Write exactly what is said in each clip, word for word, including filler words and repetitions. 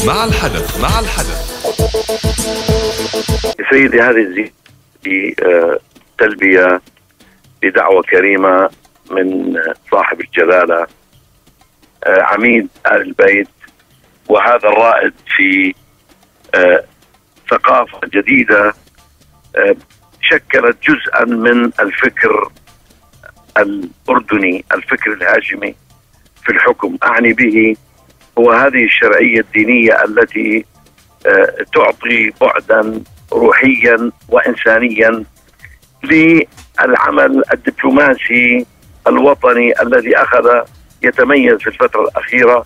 مع الحدث مع الحدث. سيدي، هذه الزيارة تلبية لدعوة كريمة من صاحب الجلالة عميد آل البيت، وهذا الرائد في ثقافة جديدة شكلت جزءا من الفكر الأردني، الفكر الهاشمي في الحكم. أعني به هو هذه الشرعية الدينية التي تعطي بعدا روحيا وإنسانيا للعمل الدبلوماسي الوطني الذي أخذ يتميز في الفترة الأخيرة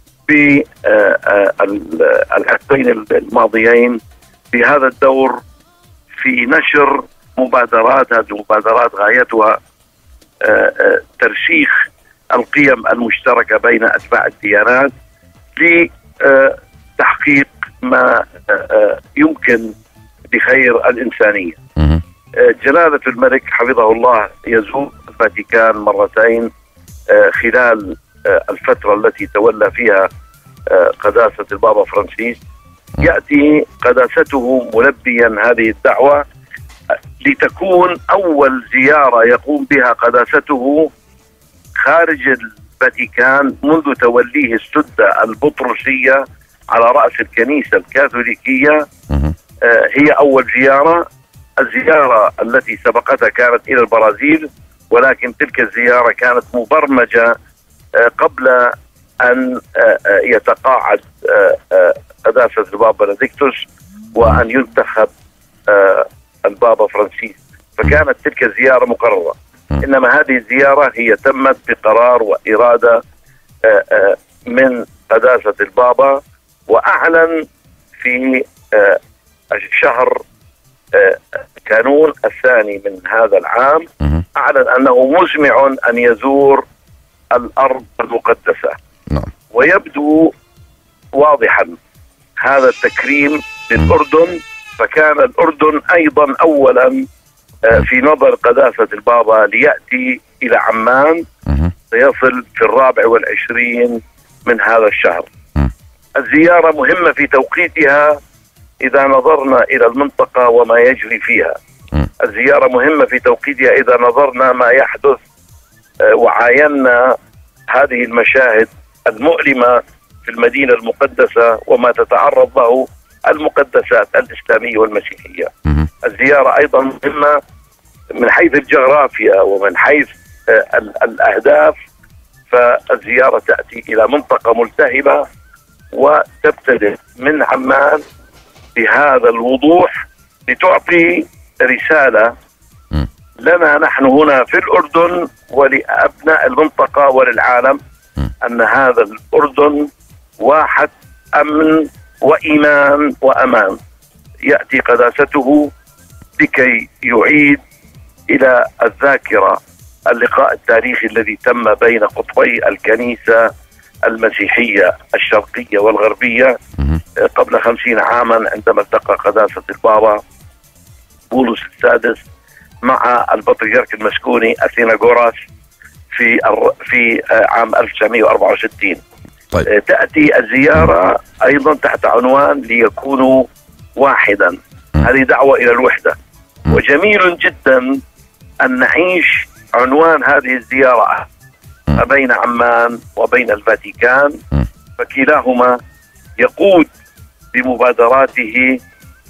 بالعقدين الماضيين بهذا الدور في نشر مبادرات. هذه المبادرات غايتها ترسيخ القيم المشتركة بين أتباع الديانات لتحقيق ما يمكن بخير الإنسانية. جلالة الملك حفظه الله يزور الفاتيكان مرتين خلال الفترة التي تولى فيها قداسة البابا فرانسيس. يأتي قداسته ملبيا هذه الدعوة لتكون أول زيارة يقوم بها قداسته خارج الفاتيكان منذ توليه السدة البطرسية على رأس الكنيسة الكاثوليكية. هي أول زيارة. الزيارة التي سبقتها كانت إلى البرازيل، ولكن تلك الزيارة كانت مبرمجة قبل أن يتقاعد قداسة البابا بنديكتوس وأن ينتخب البابا فرانسيس، فكانت تلك الزيارة مقررة. إنما هذه الزيارة هي تمت بقرار وإرادة من قداسة البابا، وأعلن في الشهر كانون الثاني من هذا العام أعلن أنه مزمع أن يزور الأرض المقدسة. ويبدو واضحا هذا التكريم للأردن، فكان الأردن أيضا أولا في نظر قداسة البابا ليأتي إلى عمان، سيصل في الرابع والعشرين من هذا الشهر. الزيارة مهمة في توقيتها إذا نظرنا إلى المنطقة وما يجري فيها. الزيارة مهمة في توقيتها إذا نظرنا ما يحدث وعاينا هذه المشاهد المؤلمة في المدينة المقدسة وما تتعرض له المقدسات الإسلامية والمسيحية. الزيارة أيضا مهمة من حيث الجغرافيا ومن حيث الأهداف، فالزيارة تأتي إلى منطقة ملتهبة وتبتدئ من عمان بهذا الوضوح لتعطي رسالة لنا نحن هنا في الأردن ولأبناء المنطقة وللعالم أن هذا الأردن واحد أمن وإيمان وأمان. يأتي قداسته لكي يعيد إلى الذاكرة اللقاء التاريخي الذي تم بين قطبي الكنيسة المسيحية الشرقية والغربية قبل خمسين عاما، عندما التقى قداسة البابا بولس السادس مع البطريرك المسكوني أثيناغوراس في في عام ألف وتسعمئة وأربعة وستين. طيب. تأتي الزيارة أيضا تحت عنوان ليكونوا واحدا. هذه دعوة إلى الوحدة. وجميل جدا أن نعيش عنوان هذه الزيارة ما بين عمان وبين الفاتيكان، فكلاهما يقود بمبادراته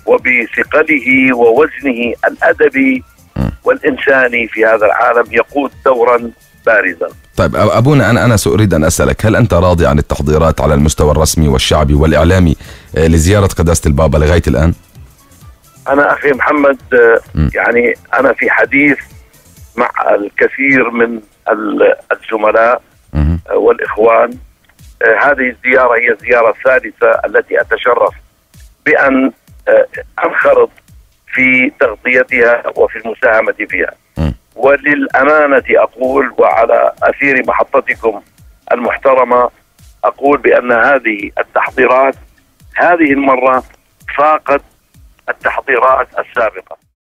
وبثقله ووزنه الأدبي والإنساني في هذا العالم، يقود دورا بارزا. طيب أبونا، أنا أنا سأريد أن أسألك، هل أنت راضي عن التحضيرات على المستوى الرسمي والشعبي والإعلامي لزيارة قداسة البابا لغاية الآن؟ أنا أخي محمد يعني أنا في حديث مع الكثير من الزملاء والإخوان. هذه الزيارة هي الزيارة الثالثة التي أتشرف بأن أنخرط في تغطيتها وفي المساهمة فيها. وللأمانة أقول، وعلى أثير محطتكم المحترمة أقول، بأن هذه التحضيرات هذه المرة فاقت التحضيرات السابقة.